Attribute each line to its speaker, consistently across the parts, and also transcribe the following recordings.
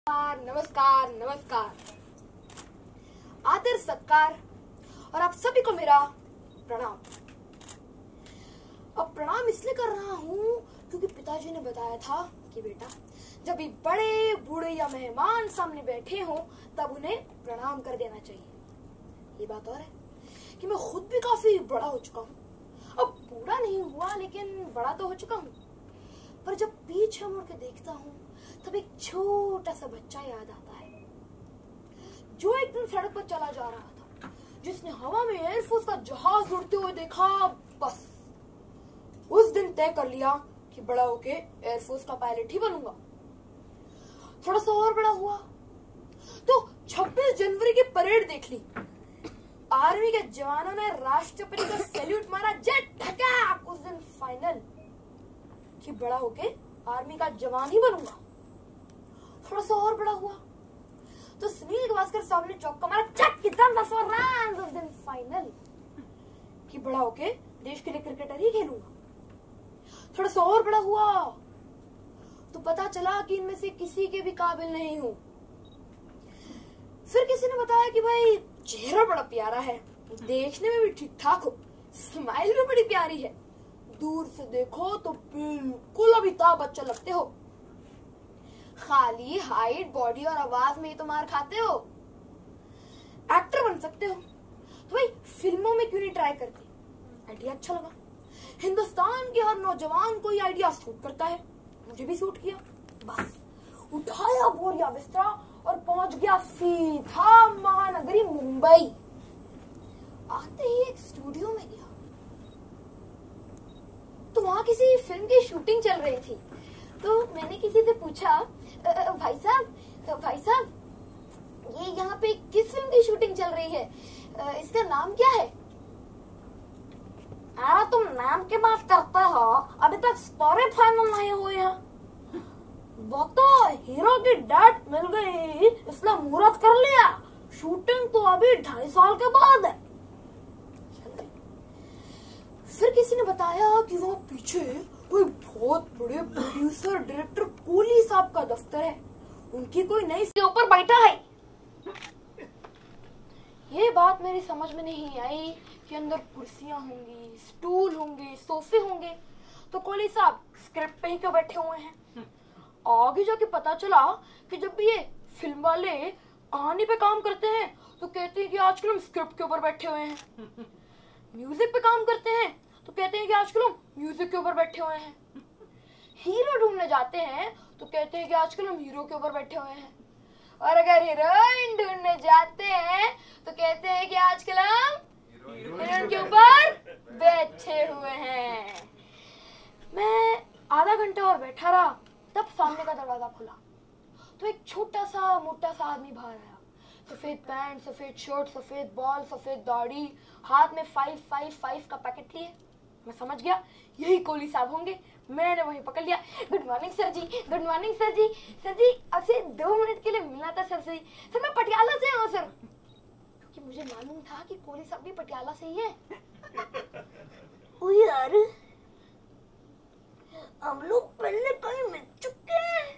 Speaker 1: नमस्कार नमस्कार, आदर सत्कार और आप सभी को मेरा प्रणाम। अब प्रणाम इसलिए कर रहा हूँ क्योंकि पिताजी ने बताया था कि बेटा जब भी बड़े बूढ़े या मेहमान सामने बैठे हों तब उन्हें प्रणाम कर देना चाहिए। ये बात और है कि मैं खुद भी काफी बड़ा हो चुका हूँ। अब बूढ़ा नहीं हुआ लेकिन बड़ा तो हो चुका हूँ। पर जब पीछे मुड़ के देखता हूँ तब एक छोटा सा बच्चा याद आता है जो एक दिन सड़क पर चला जा रहा था, जिसने हवा में एयरफोर्स का जहाज उड़ते हुए देखा। बस उस दिन तय कर लिया कि बड़ा होके एयरफोर्स का पायलट ही बनूंगा। थोड़ा सा और बड़ा हुआ तो 26 जनवरी की परेड देख ली। आर्मी के जवानों ने राष्ट्रपति को सैल्यूट मारा, जेट धकाक। उस दिन फाइनल कि बड़ा होके आर्मी का जवान ही बनूंगा। थोड़ा सा और बड़ा हुआ तो सुनील गावस्कर साहब ने चौका मारा, चक कितना 10 रन। उस दिन फाइनल कि बड़ा होके देश के लिए क्रिकेटर ही खेलूंगा। थोड़ा सा और बड़ा हुआ तो पता चला कि इनमें से किसी के भी काबिल नहीं हूं। फिर किसी ने बताया कि भाई चेहरा बड़ा प्यारा है, देखने में भी ठीक ठाक हो, स्माइल भी बड़ी प्यारी है, दूर से देखो तो बिल्कुल अमिताभ बच्चन लगते हो, खाली हाइट बॉडी और आवाज में ही तो मार खाते हो, एक्टर बन सकते हो। तो भाई फिल्मों में क्यों नहीं ट्राई करते? आइडिया अच्छा लगा। हिंदुस्तान के हर नौजवान को ये आइडिया सूट करता है, मुझे भी सूट किया। बस उठाया बोरिया बिस्तरा और पहुंच गया सीधा महानगरी मुंबई। आते ही एक स्टूडियो में गया तो वहां किसी फिल्म की शूटिंग चल रही थी। तो मैंने किसी से पूछा, भाई साहब ये यहाँ पे किस फिल्म की शूटिंग चल रही है, इसका नाम क्या है? अरे तुम नाम की बात करते हो, अभी तक स्टोरी फाइनल नहीं हुई है। वो तो हीरो की डेट मिल गई इसलिए मुहूर्त कर लिया, शूटिंग तो अभी 2.5 साल के बाद है। फिर किसी ने बताया कि वहाँ पीछे कोई बहुत बड़े प्रोड्यूसर डायरेक्टर कोहली साहब का दफ्तर है, उनकी कोई नई के ऊपर बैठा है। ये बात मेरी समझ में नहीं आई कि अंदर कुर्सियां होंगी, स्टूल होंगे, सोफे होंगे, तो कोहली साहब स्क्रिप्ट पे ही क्यों बैठे हुए हैं? आगे जाके पता चला कि जब भी ये फिल्म वाले कहानी पे काम करते हैं तो कहते हैं कि आजकल हम स्क्रिप्ट के ऊपर बैठे हुए हैं, म्यूजिक पे काम करते हैं तो कहते हैं कि आजकल हम म्यूजिक के ऊपर बैठे हुए हैं, हीरो ढूंढने जाते हैं तो कहते हैं कि आजकल हम हीरो के ऊपर बैठे हुए हैं, और अगर हीरोइन ढूंढने जाते हैं तो कहते हैं कि आजकल हम हीरोइन के ऊपर बैठे हुए हैं। मैं आधा घंटा और बैठा रहा, तब सामने का दरवाजा खुला तो एक छोटा सा मोटा सा आदमी बाहर आया। सफेद पैंट, सफेद शर्ट, सफेद बॉल, सफेद दाढ़ी, हाथ में 555 का पैकेट लिए। मैं समझ गया यही कोहली साहब होंगे। मैंने वहीं पकड़ लिया, good morning sir ji, good morning sir ji. Sir ji आपसे 2 मिनट के लिए मिलना था सर से। सर मैं पटियाला से हूँ सर, क्योंकि मुझे मालूम था कि कोहली साहब भी पटियाला से ही है। ओ यार हम लोग पहले कहीं मिल चुके हैं।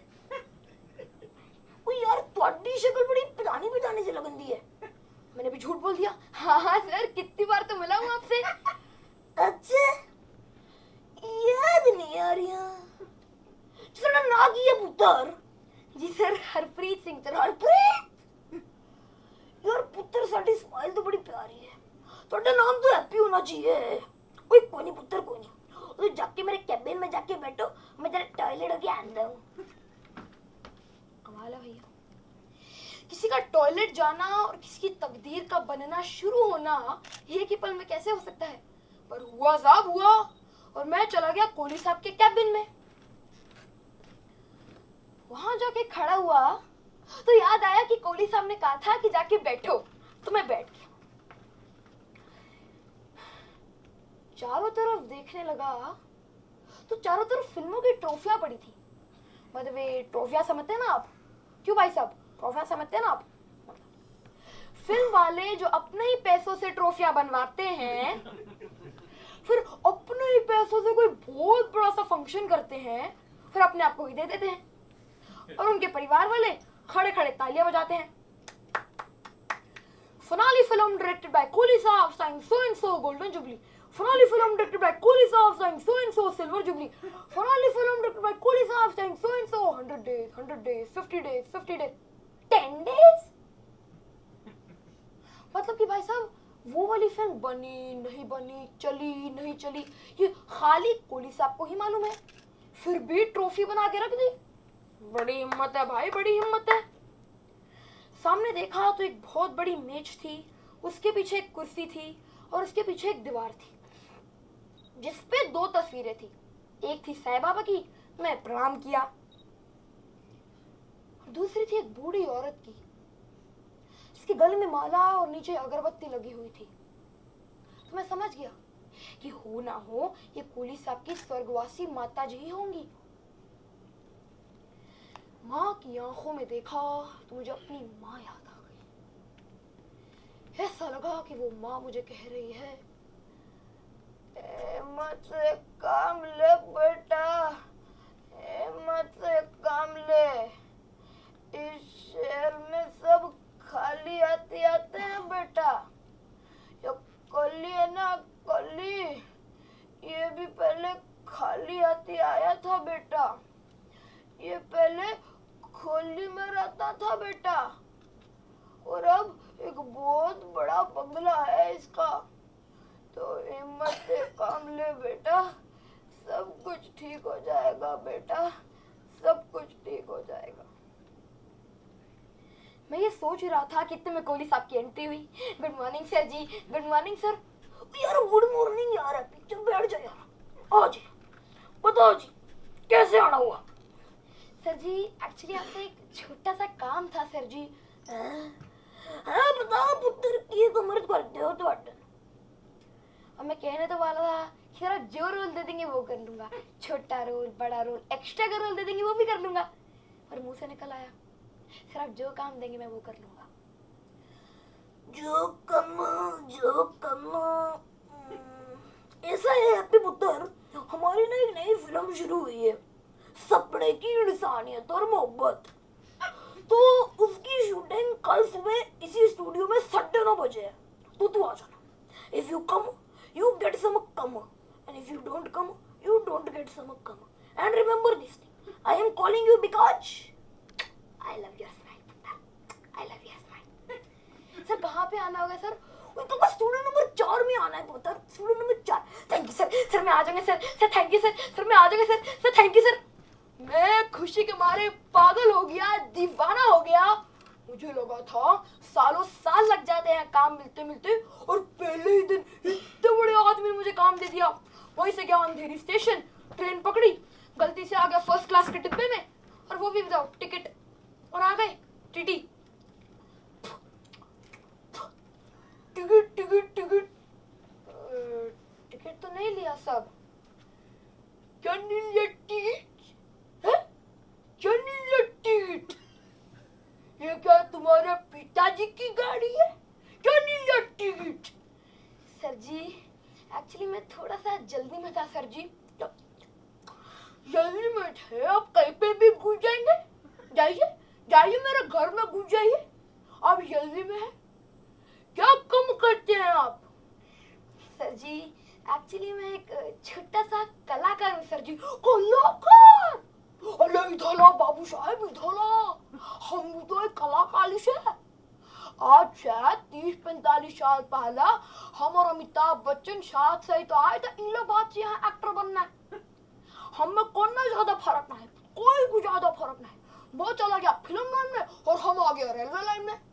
Speaker 1: ओ यार तुम्हारी शक्ल बड़ी पुरानी पुरानी सी लगती है। मैंने भी झूठ बोल दिया, हाँ सर कितनी बार तो मिला हूँ आपसे। अच्छा याद नहीं आ रही। तेरा नाम की है पुत्र? जी सर हरप्रीत सिंह। सर हरप्रीत यार पुत्र साड़ी स्माइल तो बड़ी प्यारी है, थोड़ा नाम तो हैप्पी होना चाहिए। कोई नहीं पुत्र कोई नहीं, तो जाके मेरे कैबिन में जाके बैठो, मैं तेरा टॉयलेट होके आंदा हूँ। कमाल है भैया, किसी का टॉयलेट जाना और किसी की तकदीर का बनना शुरू होना एक ही पल में कैसे हो सकता है? पर हुआ साहब हुआ, और मैं चला गया कोहली साहब के कैबिन में। वहां जाके खड़ा हुआ तो याद आया कि कोहली साहब ने कहा था कि जाके बैठो, तो मैं बैठ गया। चारों तरफ देखने लगा तो चारों तरफ फिल्मों की ट्रॉफियां पड़ी थी। मतलब ये ट्रॉफियां समझते हैं ना आप? क्यों भाई साहब ट्रॉफियां समझते हैं ना आप? फिल्म वाले जो अपने ही पैसों से ट्रॉफियां बनवाते हैं, फिर अपने ही पैसों से कोई बहुत बड़ा सा फंक्शन करते हैं, फिर अपने आप को ही दे देते हैं, और उनके परिवार वाले खड़े खड़े तालियां बजाते हैं। Finale film directed by Kohli साहब starring so and so golden jubilee. Finale film directed by Kohli साहब starring so and so silver jubilee. Finale film directed by Kohli साहब starring so and so 100 days, 50 days, 10 days. मतलब कि भाई साहब वो वाली film बनी नहीं बनी, चली नहीं चली, ये खाली कोहली साहब को ही मालूम है। फिर भी ट्रॉफी बना के रख दी। बड़ी हिम्मत है भाई, बड़ी हिम्मत है। सामने देखा तो एक बहुत बड़ी मेज थी, उसके पीछे एक कुर्सी थी और उसके पीछे एक दीवार थी जिसपे 2 तस्वीरें थी। एक थी साईं बाबा की, मैं प्रणाम किया, और दूसरी थी एक बूढ़ी औरत की जिसके गले में माला और नीचे अगरबत्ती लगी हुई थी। तो मैं समझ गया कि हो ना हो ये कोहली साहब की स्वर्गवासी माता जी ही होंगी। माँ की आंखों में देखा तो मुझे अपनी माँ याद आ गई। ऐसा लगा कि वो माँ मुझे कह रही है, मुझसे काम ले बेटा, मुझसे काम ले। इस शहर में सब खाली आते आते हैं बेटा। ये कोहली है ना, कोहली, ये भी पहले खाली आते आया था बेटा। ये पहले खोली में रहता था बेटा, और अब एक बहुत बड़ा बंगला है इसका। तो हिम्मत से काम ले बेटा, सब कुछ ठीक हो जाएगा बेटा, सब कुछ ठीक हो जाएगा। मैं ये सोच रहा था कि इतने में कोहली साहब की एंट्री हुई। Good morning sir ji, good morning sir. यार गुड मॉर्निंग यार, पिक्चर बैठ जा यार। आओ जी, बताओ जी कैसे आना हुआ? सर जी एक्चुअली आपसे एक छोटा सा काम था सर जी। हाँ बताओ पुत्र, ये तो मर्द करते हो तो। अब मैं कहने तो वाला था कि आप जो रोल दे देंगे वो कर लूंगा, छोटा रोल, बड़ा रोल, एक्स्ट्रा का रोल दे देंगे वो भी कर लूंगा। पर मुंह से निकल आया, सर आप जो काम देंगे मैं वो कर लूंगा। जो कम ऐसा है हैप्पी पुत्र, हमारी ना एक नई फिल्म शुरू हुई है, सपने की इंसानियत और मोहब्बत। तो उसकी शूटिंग कल सुबह इसी स्टूडियो में 9:30 बजे है, तो तू आ जाना। If you come you get some come, and if you don't come you don't get some come. And remember this thing, I am calling you because I love your smile, I love your smile. Sir कहाँ पे आना होगा sir? तो studio number 4 में आना है पुत्र, studio number 4। Thank you sir, sir मैं आ जाऊंगा sir, sir thank you sir, sir मैं आ जाऊंगा sir, sir thank you sir. मैं खुशी के मारे पागल हो गया, दीवाना हो गया। मुझे लगा था सालों साल लग जाते हैं काम मिलते मिलते, और पहले ही दिन इतने बड़े आदमी ने मुझे काम दे दिया। वहीं से गया अंधेरी स्टेशन, ट्रेन पकड़ी, गलती से आ गया फर्स्ट क्लास के डिब्बे में, और वो भी विदाउट टिकट, और आ गए TT. Ticket ticket ticket ticket तो नहीं लिया सब। क्या नहीं लिया टिकट? क्या नहीं लिया टिकट? ये क्या तुम्हारे पिताजी की गाड़ी है? क्या नहीं लिया टिकट? सर जी एक्चुअली मैं थोड़ा सा जल्दी में था सर जी। जल्दी में थे आप कहीं पे भी घुस जाएंगे? जाइए जाइए मेरे घर में घुस जाइए, आप जल्दी में है। क्या कम करते हैं आप? सर जी एक्चुअली मैं एक छोटा सा कलाकार हूँ सर जी। कलाकार? अरे इधर ला बाबू साहब, इधर ला, हम तो एक कलाकार है। आज शायद 30-45 साल पहला हम और अमिताभ बच्चन साथ सही तो आए थे इलाहाबाद से यहाँ एक्टर बनना है। हम में कौन ना ज्यादा फर्क ना है, कोई कुछ ज्यादा फर्क नहीं। वो चला गया फिल्म लाइन में और हम आ गया रेलवे लाइन में।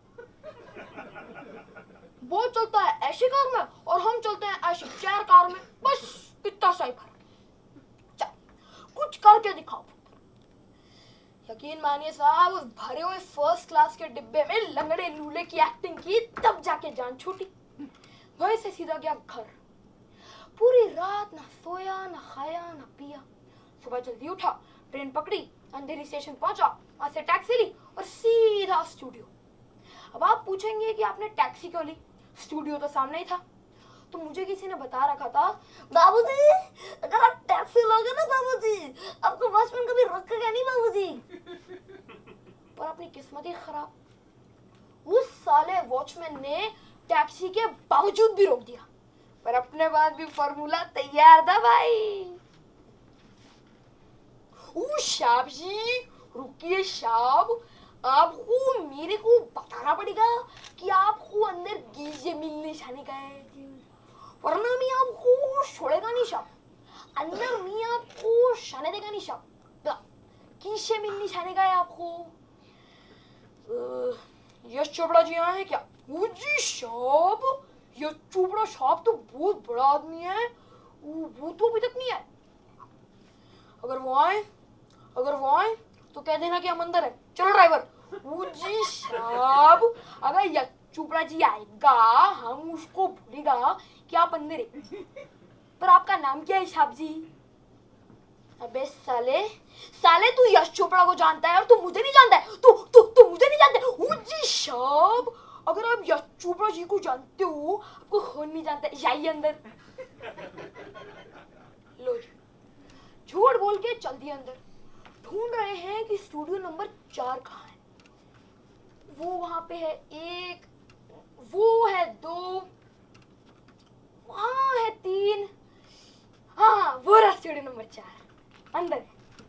Speaker 1: वो चलता है ऐसी कार में और हम चलते हैं ऐसी चेयर कार में, बस इतना सा ही फर्क। चल कुछ करके दिखाओ। यकीन मानिए साहब, उस भरे हुए फर्स्ट क्लास के डिब्बे में लंगड़े लूले की एक्टिंग की, तब जाके जान छूटी। वहीं से सीधा गया घर। पूरी रात ना सोया ना खाया ना पिया। सुबह जल्दी उठा, ट्रेन पकड़ी, अंधेरी स्टेशन पहुंचा, वहां से टैक्सी ली और सीधा स्टूडियो। अब आप पूछेंगे कि आपने टैक्सी क्यों ली, स्टूडियो तो सामने ही था। तो मुझे किसी ने बता रखा था, बाबूजी अगर आप टैक्सी लोगे ना बाबूजी, आपको वॉचमैन कभी रोकेगा नहीं बाबूजी। पर अपनी किस्मत ही खराब। उस साले वॉचमैन ने टैक्सी के बावजूद भी रोक दिया, पर अपने बाद भी फॉर्मूला तैयार था भाई। शाब जी, रुकिए शाब, आपको मेरे को बताना पड़ेगा कि आपको अंदर गीजे मिलने जाने का है, वरना मैं आपको छोड़ेगा नहीं शाब। अंदर मैं आपको शाने देगा नहीं शाब। किससे मिलने जाने का है आपको? यश चोपड़ा जी आए हैं क्या? जी शाब, यश चोपड़ा साहब तो बहुत बड़ा आदमी है, वो तो अभी तक नहीं आए। अगर वो आए तो कह देना कि हम अंदर है। चलो ड्राइवर। जी साहब, अगर यश चोपड़ा जी आएगा हम उसको बोलेगा कि आप अंदर है। पर आपका नाम क्या है साहब जी? अबे साले तू यश चोपड़ा को जानता है और तू मुझे नहीं जानता है। तू मुझे नहीं जानता। जी साहब, अगर आप यश चोपड़ा जी को जानते हो, आपको कौन नहीं जानता? जाइए अंदर। लो जी, झूठ बोल के चल दिया अंदर। ढूंढ रहे हैं कि स्टूडियो नंबर 4 कहाँ है। वो वहां पे है 1, वो है 2, वहां है 3, हाँ वो रहा स्टूडियो नंबर 4। अंदर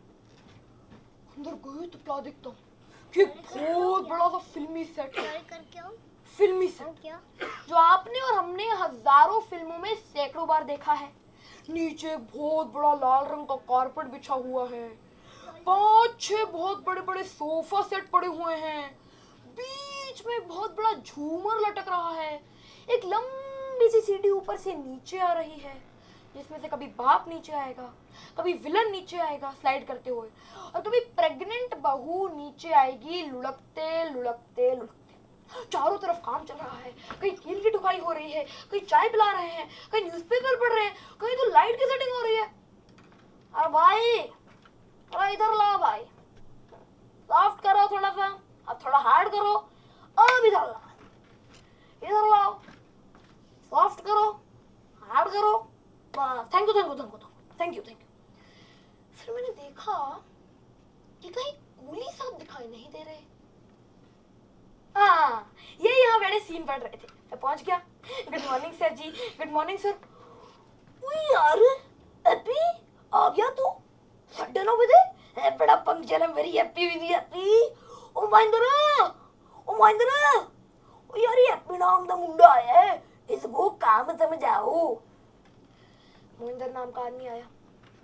Speaker 1: गए तो क्या देखता हूँ कि बहुत बड़ा सा फिल्मी सेट है। फिल्मी सेट जो आपने और हमने हजारों फिल्मों में सैकड़ों बार देखा है। नीचे बहुत बड़ा लाल रंग का कारपेट बिछा हुआ है, 5-6 बहुत बड़े बड़े सोफा सेट पड़े हुए हैं, बीच में बहुत बड़ा झूमर लटक रहा है, एक लंबी सी सीढ़ी ऊपर से नीचे आ रही है, जिसमें से कभी बाप नीचे आएगा, कभी विलन नीचे आएगा स्लाइड करते हुए, और कभी प्रेग्नेंट बहू नीचे आएगी लुढ़कते लुढ़कते लुढ़कते। चारों तरफ काम चल रहा है, कहीं खेल की ढुकाई हो रही है, कहीं चाय पिला रहे हैं, कहीं न्यूज़पेपर पढ़ रहे हैं, कहीं तो लाइट की सेटिंग हो रही है। अरे भाई थोड़ा इधर लाओ भाई, सॉफ्ट करो थोड़ा सा, अब थोड़ा हार्ड करो, अब इधर लाओ, सॉफ्ट करो, हार्ड करो, थैंक यू। फिर मैंने देखा कि कहीं कूली साहब दिखाई नहीं दे रहे। हाँ, ये यहाँ बड़े सीन पढ़ रहे थे, मैं पहुंच गया। Good morning sir ji. Good morning sir. यार हैप्पी आ गया तू 9:30 बजे? बड़ा पंक्चुअल है, very happy with you Happy. Oh Mahindra oh यार ये हैप्पी नाम का मुंडा आया है, इसको काम समझाओ। महिंद्र नाम का आदमी आया,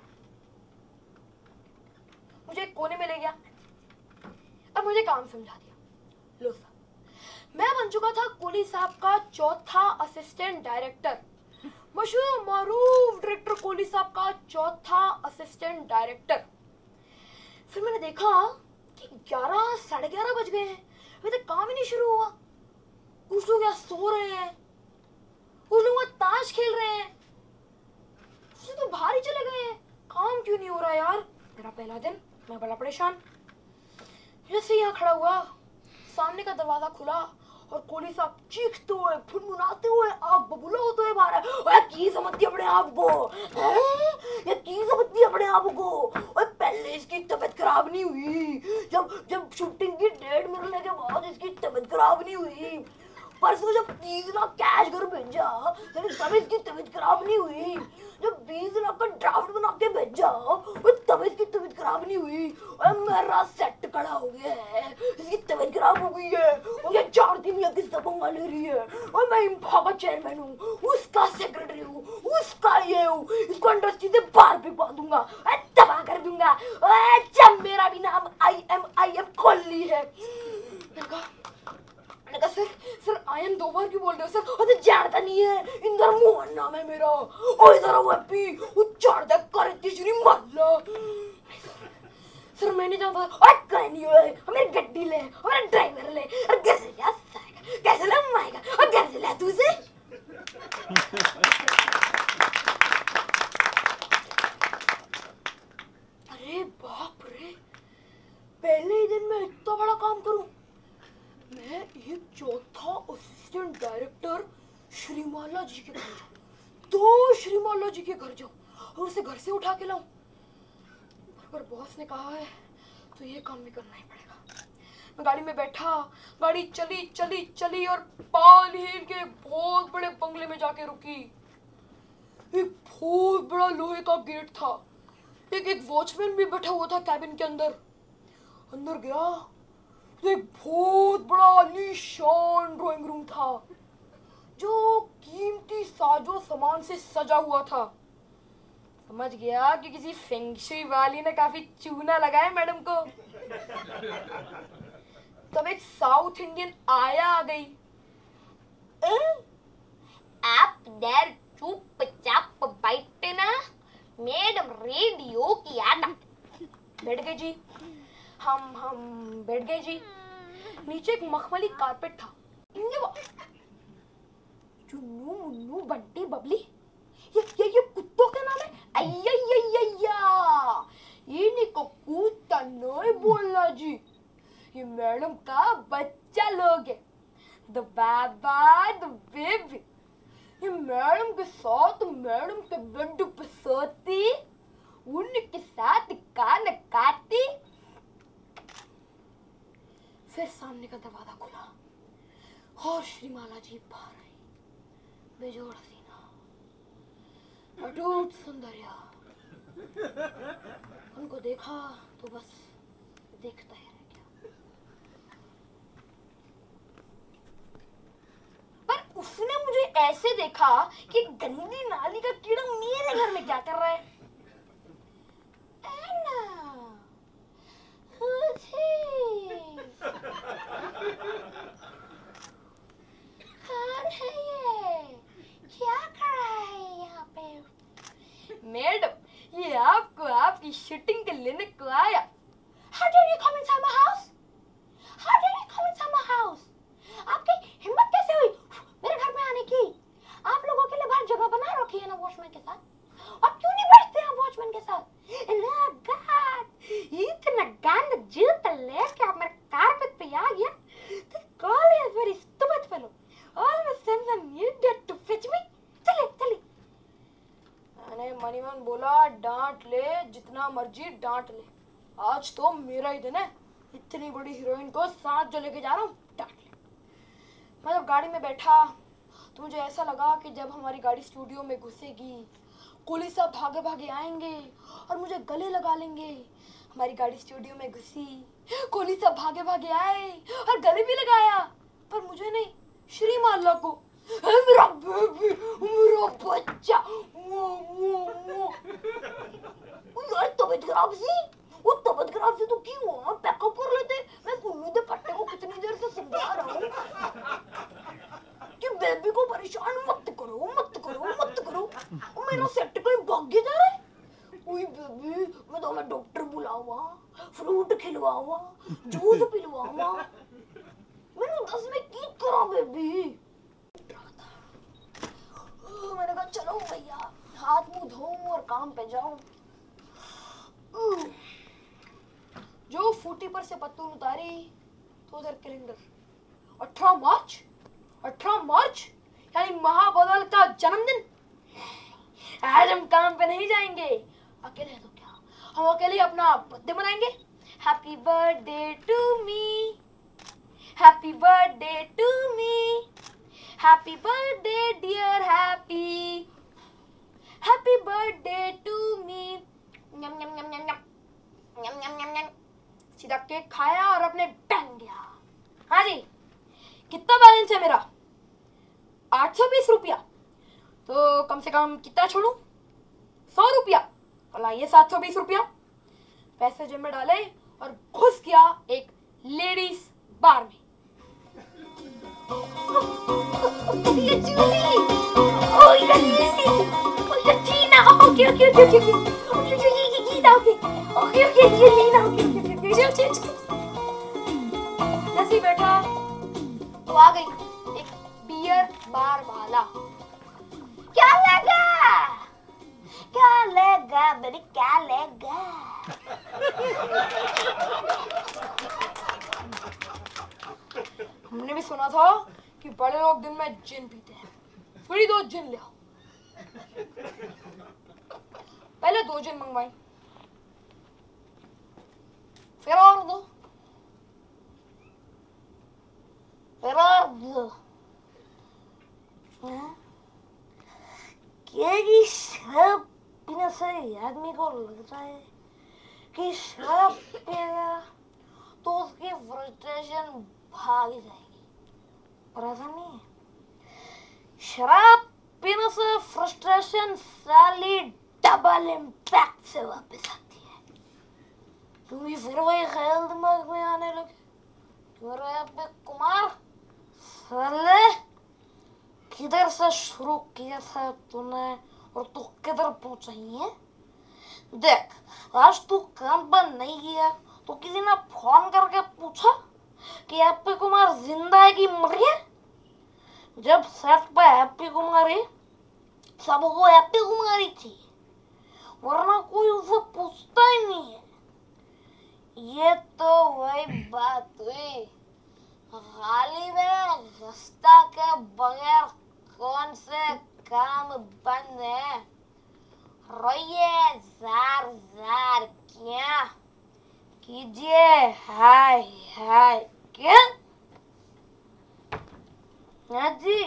Speaker 1: मुझे एक कोने में ले गया और मुझे काम समझा दिया। लो सर, मैं बन चुका था कुली साहब का चौथा असिस्टेंट डायरेक्टर, मशहूर मारूफ डायरेक्टर कोहली साहब का चौथा असिस्टेंट डायरेक्टर। फिर मैंने देखा कि 11 साढ़े 11 बज गए हैं, अभी तक काम ही नहीं शुरू हुआ। कुछ लोग यहाँ सो रहे हैं, कुछ लोग वहाँ ताश खेल रहे हैं, कुछ तो बाहर ही चले गए हैं। काम क्यों नहीं हो रहा यार? मेरा पहला दिन, मैं बड़ा परेशान। जैसे यहाँ खड़ा हुआ, सामने का दरवाजा खुला और कोहली साहब चीखते हुए फुनमुनाते हुए आग बबूला होते हुए बाहर है। की समझती अपने आप को, ये की समझती अपने आप को। और पहले इसकी तबीयत खराब नहीं हुई, जब शूटिंग की डेट मिलने के बाद इसकी तबीयत खराब नहीं हुई। परसों जब 30 लाख कैश घर भेजा तब इसकी तबीयत खराब नहीं हुई। जब 20 लाख का ड्राफ्ट बना के भेजा तब इसकी तबीयत खराब नहीं हुई। और मेरा सेट खड़ा हो गया है, इसकी तबीयत खराब हो गई है। और ये 4 दिन या किससे पंगा ले रही है। और मैं इंफा का चेयरमैन हूँ, उसका सेक्रेटरी हूँ, उसका ये हूँ, इसको इंडस्ट्री से बाहर भिजवा दूंगा, तबाह कर दूंगा। जब मेरा भी नाम आई एम कोहली है। सर आई एम 2 बार क्यों बोल रहे हो सर? अरे जानता नहीं है, इंदर मोहन नाम है मेरा। ओ इधर आओ हैप्पी, वो चारदा कर तीसरी मारला। सर मैं नहीं जानता। ओए कहीं नहीं है, हमें गड्डी ले, हमें ड्राइवर ले, और घर से ले साइकिल, कैसे ले माएगा, और घर से ले तू से। अरे बाप रे, पहले ही दिन में इतना बड़ा काम करूं। मैं एक चौथा असिस्टेंट डायरेक्टर श्रीमाला जी के घर जाऊं, 2 श्रीमाला जी के घर जाऊं और उसे घर से उठा के लाऊं। पर बॉस ने कहा है तो ये काम भी करना ही पड़ेगा। मैं गाड़ी में बैठा, गाड़ी चली चली चली और पाल हिल के बहुत बड़े बंगले में जाके रुकी। एक बहुत बड़ा लोहे का गेट था। एक वॉचमैन भी बैठा हुआ था कैबिन के अंदर। अंदर गया तो एक बहुत बड़ा आलीशान ड्राइंग रूम था जो कीमती साजो सामान से सजा हुआ था। समझ गया कि किसी फेंगशुई वाली ने काफी चूना लगाया मैडम को। तब एक साउथ इंडियन आया आ गई।
Speaker 2: आप देर चुपचाप बैठे ना, मैडम रेडियो की आदत।
Speaker 1: बैठ गए जी। हम बैठ गए जी। नीचे एक मखमली कारपेट था। चुन्नू मुन्नू बंटी बबली, ये कुत्तों का नाम है। अय्या, इनको कुत्ता नहीं बोलना जी, ये मैडम का बच्चा लोग है। The baba the baby. ये मैडम के साथ मैडम के बेड पे सोती, उनके साथ कान काटी। फिर सामने का दरवाजा खुला और श्रीमाला जी बाहर आई। बेजोड़ हसीना, अटूट सौंदर्य। उनको देखा तो बस देखता ही रह गया। पर उसने मुझे ऐसे देखा कि गंदी नाली का कीड़ा मेरे घर में क्या कर रहा है। मैडम, ये आपको आपकी शूटिंग के लेने को आया। How dare you come inside my house? How dare you come inside my house? आपकी हिम्मत कैसे हुई मेरे घर में आने की? आप लोगों के लिए बाहर जगह बना रखी है ना वॉचमैन के साथ। आप क्यों नहीं बैठते हैं वॉचमैन के साथ?
Speaker 2: इतना गंदा जूता लेके आप मेरे कारपेट पे आ गया? This girl is very stupid fellow. Always sends an idiot to fetch me. चले।
Speaker 1: मैंने मनी मन बोला, डांट ले जितना मर्जी डांट ले, आज तो मेरा ही दिन है। इतनी बड़ी हीरोइन को साथ जो लेके जा रहा हूँ, डांट ले। मैं जब गाड़ी में बैठा तो मुझे ऐसा लगा कि जब हमारी गाड़ी स्टूडियो में घुसेगी, कोहली साहब भागे भागे आएंगे और मुझे गले लगा लेंगे। हमारी गाड़ी स्टूडियो में घुसी, कोहली साहब भागे भागे आए और गले भी लगाया, पर मुझे नहीं, श्रीमाला को। मेरा बेबी, मेरा बच्चा। यार तबीयत खराब सी, वो तबीयत खराब सी तो क्यों हुआ? पैकअप कर लेते। मैं कुल्लू दे पट्टे को कितनी देर से समझा रहा हूँ कि बेबी को परेशान मत करो, मत करो, मत करो। मेरा सेट कहीं भाग जा रहा है। ओए बेबी, मैं तो मैं डॉक्टर बुलावा, फ्रूट खिलवावा, जूस पिलवावा। मैंने 10 में की करा बेबी। मैंने कहा चलो भैया, हाथ मुंह धोऊं और काम पे जाऊं। जो फूटी पर से पत्तून उतारी तो उधर कैलेंडर 18 मार्च यानी महाबदल का जन्मदिन। आज हम काम पे नहीं जाएंगे। अकेले हैं तो क्या, हम अकेले अपना बर्थडे मनाएंगे। Happy birthday to me, happy birthday to me, happy birthday dear Happy, happy birthday to me.
Speaker 2: Yum yum yum yum yum yum yum yum.
Speaker 1: सीधा केक खाया और अपने बैंग गया। हाँ जी, कितना बैलेंस है मेरा? 820 रुपया। तो कम से कम कितना छोड़ू? 100 रुपया। और लाइए 720 रुपया। पैसे जेब में डाले और घुस गया एक लेडीज बार में।
Speaker 2: ये जूली, oh ये लिली, oh ये टीना, okay, ये गीता, okay, ये लीना, okay.
Speaker 1: जैसे बैठा तो आ गई एक बियर बार वाला।
Speaker 2: क्या लेगा बेबी, क्या लेगा?
Speaker 1: हमने भी सुना था कि बड़े लोग दिन में जिन पीते हैं। थोड़ी 2 जिन ले आओ। पहले 2 जिन मंगवाई, फिर और 2,
Speaker 2: लगता है कि शराब पिएगा तो उसकी फ्रस्ट्रेशन भाग जाएगी, पर ऐसा नहीं है। शराब पीने से फ्रस्ट्रेशन साली डबल इम्पैक्ट से वापस आती है, क्योंकि फिर वही ख्याल दिमाग में आने लगे, अबे कुमार साले किधर से शुरू किया था तूने और तू किधर पहुंचा है? देख, आज तू काम पर नहीं किया तो किसी ने फोन करके पूछा कि हैप्पी कुमार जिंदा है कि मर गया? जब सेट पे हैप्पी कुमारी, सबको हैप्पी कुमारी थी, वरना कोई उसे पूछता ही नहीं है। ये तो वही बात हुई, गाली में रास्ता के बगैर कौन से काम बंद है? रोइए जार जार क्या कीजिए, हाय हाय क्या? हाँ जी,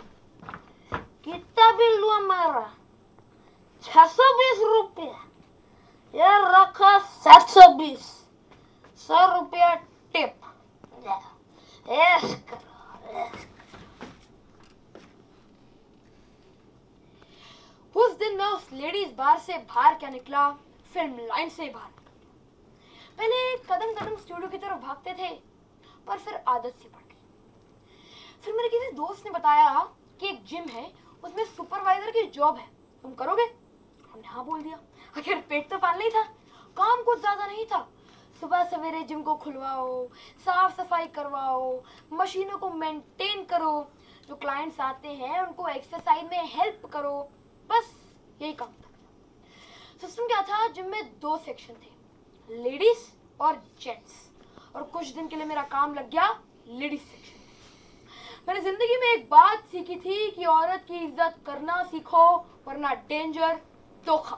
Speaker 2: कितना बिल हुआ हमारा? 620 रुपया। यार रखा 720, 100 रुपया टिप। ऐश करो, ऐश करो।
Speaker 1: उस दिन मैं उस लेडीज बार से बाहर क्या निकला, फिल्म लाइन से बाहर। पहले कदम कदम स्टूडियो की तरफ भागते थे, पर फिर आदत सी पड़ गई। फिर मेरे किसी दोस्त ने बताया कि एक जिम है, उसमें सुपरवाइजर की जॉब है, तुम करोगे? हमने हाँ बोल दिया। आखिर पेट तो पालना ही था, काम कुछ ज्यादा नहीं था। सुबह सवेरे जिम को खुलवाओ, साफ सफाई करवाओ, मशीनों को मेंटेन करो, जो क्लाइंट्स आते हैं उनको एक्सरसाइज में हेल्प करो, बस यही काम था। सिस्टम क्या था, जिम में 2 सेक्शन थे, लेडीज और जेंट्स, और कुछ दिन के लिए मेरा काम लग गया लेडीज सेक्शन। मैंने जिंदगी में एक बात सीखी थी कि औरत की इज्जत करना सीखो, वरना डेंजर, धोखा।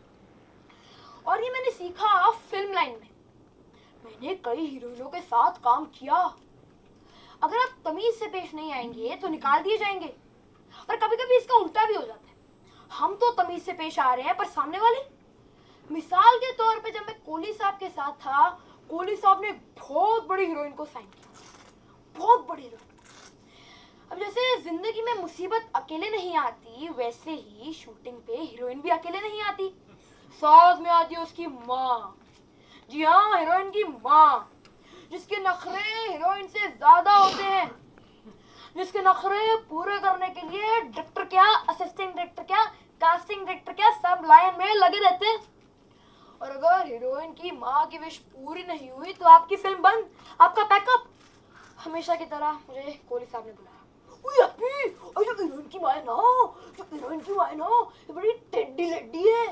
Speaker 1: और ये मैंने सीखा फिल्म लाइन में। मैंने कई हीरोइनों के साथ काम किया। अगर आप तमीज से पेश नहीं आएंगे तो निकाल दिए जाएंगे, और कभी कभी इसका उल्टा भी हो जाता है। हम तो तमीज से पेश आ रहे हैं, पर सामने वाले। मिसाल के तौर पे जब मैं कोहली साहब के साथ था, कोहली साहब ने बहुत बड़ी हीरोइन को साइन किया, बहुत बड़ी हीरोइन। अब जैसे जिंदगी में मुसीबत अकेले नहीं आती, वैसे ही शूटिंग पे हीरोइन भी अकेले नहीं आती, साथ में आती है उसकी माँ। जी हाँ, हीरोइन की माँ, जिसके नखरे हीरोइन से ज्यादा होते हैं, जिसके नखरे पूरे करने के लिए डायरेक्टर क्या, असिस्टेंट डायरेक्टर क्या, कास्टिंग डायरेक्टर क्या, सब लाइन में लगे रहते हैं। और अगर हीरोइन की माँ की विश पूरी नहीं हुई तो आपकी फिल्म बंद, आपका पैकअप। हमेशा की तरह मुझे कोहली साहब ने बुलाया। हीरोइन की माँ है ना, हीरोइन की माँ है ना, ये बड़ी टेढ़ी लड्डी है,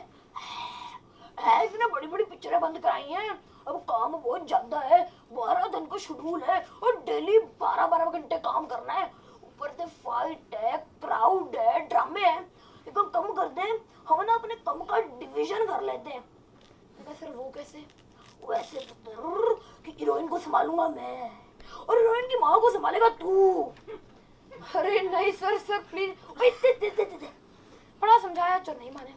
Speaker 1: इसने बड़ी बड़ी पिक्चरें बंद कराई हैं, अब काम बहुत ज्यादा है, 12 दिन का शेड्यूल है और डेली 12-12 घंटे काम करना है, ऊपर से फाइट है, क्राउड है, ड्रामे है, एकदम कम कर दे, हम ना अपने कम का डिवीजन कर लेते हैं। सर वो कैसे? वैसे तो कि हीरोइन को संभालूंगा मैं और हीरोइन की माँ को संभालेगा तू। अरे नहीं सर, सर प्लीज, बड़ा समझाया तो नहीं माने।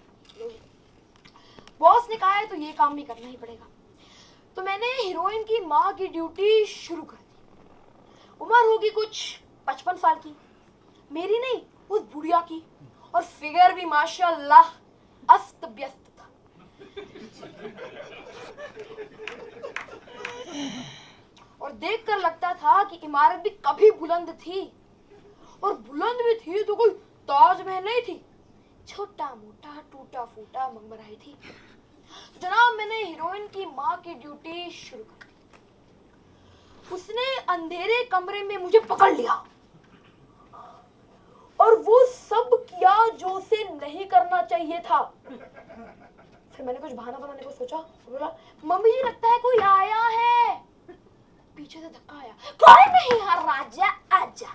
Speaker 1: बॉस ने कहा है तो ये काम भी करना ही पड़ेगा। तो मैंने हीरोइन की माँ की ड्यूटी शुरू कर दी। उम्र होगी कुछ 55 साल की, मेरी नहीं उस बुढ़िया की, और फिगर भी माशाल्लाह अस्त व्यस्त था। और देखकर लगता था कि इमारत भी कभी बुलंद थी, और बुलंद भी थी तो कोई ताजमहल नहीं थी, छोटा मोटा टूटा फूटा मकबरा थी। जनाब मैंने हीरोइन की माँ की ड्यूटी शुरू कर दी। उसने अंधेरे कमरे में मुझे पकड़ लिया और वो सब किया जो उसे नहीं करना चाहिए था। फिर मैंने कुछ बहाना बनाने को सोचा, बोला मम्मी जी लगता है कोई आया है। पीछे से धक्का आया, कोई नहीं है राजा, आजा।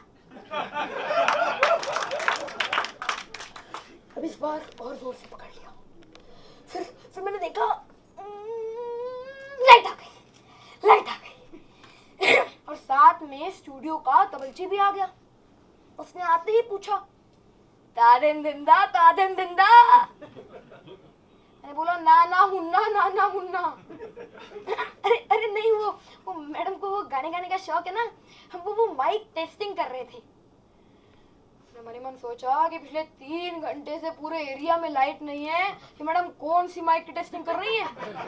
Speaker 1: अब इस बार और जोर से पकड़ लिया। फिर मैंने देखा लाइट आ गई, लाइट आ गई और साथ में स्टूडियो का तबलची भी आ गया। उसने आते ही पूछा, तादिन दिंदा, तादिन दिंदा। मैंने बोला नाना मुन्ना नाना मुन्ना। अरे अरे नहीं, वो मैडम को वो गाने गाने का शौक है ना, हम वो माइक टेस्टिंग कर रहे थे। उसने मन ही मन सोचा कि पिछले 3 घंटे से पूरे एरिया में लाइट नहीं है, ये मैडम कौन सी माइक की टेस्टिंग कर रही है।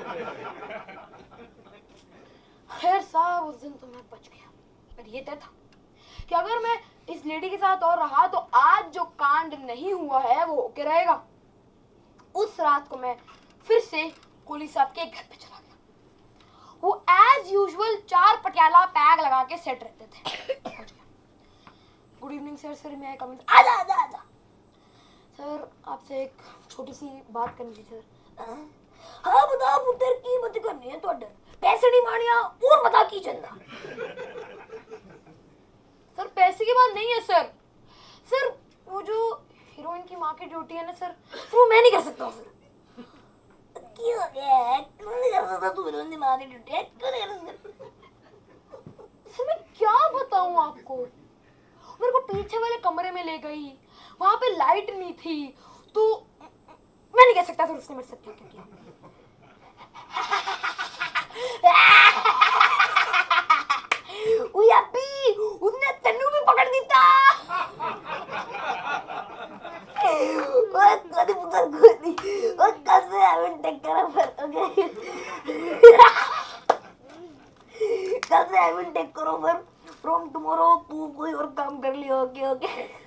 Speaker 1: खैर साहब उस दिन तो मैं बच गया, पर ये तय था कि अगर मैं इस लेडी के साथ और रहा तो आज जो कांड नहीं हुआ है वो होके रहेगा। उस रात को मैं फिर से कोहली साहब के घर पे चला गया। वो एज यूजुअल 4 पटियाला पैग लगा के सेट रहते थे। Good evening sir. सर मैं कमिंग। आजा आजा आजा सर, आपसे एक छोटी सी बात करनी थी सर। हाँ बता पुत्र, की मत करनी है ਤੁਹਾਡੇ पैसे नहीं मानिया और बता की चंदा। सर पैसे की बात नहीं है सर। सर वो जो हीरोइन की माँ की ड्यूटी है ना सर, वो मैं नहीं कर सकता हूँ सर। क्यों हो गया? क्यों नहीं कर सकता तू हीरोइन की माँ की ड्यूटी? क्यों नहीं कर सकता? सर मैं क्या बताऊँ आपको, मेरे को पीछे वाले कमरे में ले गई, वहां पे लाइट नहीं थी, तो मैं नहीं कह सकता सर उसने मेरे साथ क्या किया। उसने तन्नू भी पकड़ दिता। कभी पुत्र कोई और कैसे I will take care of her, okay कैसे I will take care of her from tomorrow. तू कोई और काम कर लियो, ओके ओके।